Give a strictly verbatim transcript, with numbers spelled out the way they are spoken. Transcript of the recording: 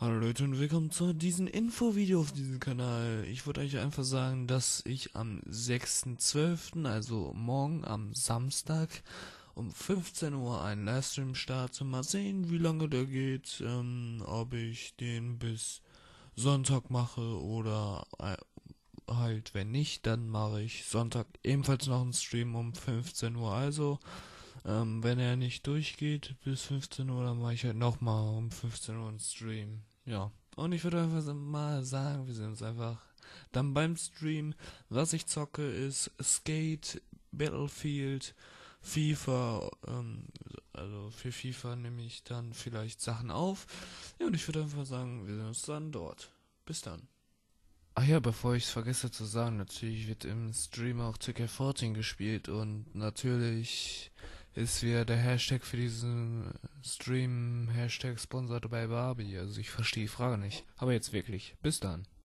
Hallo Leute und willkommen zu diesem Infovideo auf diesem Kanal. Ich wollte euch einfach sagen, dass ich am sechsten zwölften, also morgen am Samstag um fünfzehn Uhr einen Livestream starte. Mal sehen, wie lange der geht, ähm, ob ich den bis Sonntag mache oder äh, halt, wenn nicht, dann mache ich Sonntag ebenfalls noch einen Stream um fünfzehn Uhr. Also, ähm, wenn er nicht durchgeht bis fünfzehn Uhr, dann mache ich halt nochmal um fünfzehn Uhr einen Stream. Ja. Und ich würde einfach so mal sagen, wir sehen uns einfach dann beim Stream. Was ich zocke ist Skate, Battlefield, FIFA, ähm, also für FIFA nehme ich dann vielleicht Sachen auf. Ja, und ich würde einfach sagen, wir sehen uns dann dort. Bis dann. Ach ja, bevor ich es vergesse zu sagen, natürlich wird im Stream auch zwei K vierzehn gespielt und natürlich ist wieder der Hashtag für diesen Stream Hashtag Sponsored by Barbie. Also ich verstehe die Frage nicht. Aber jetzt wirklich. Bis dann.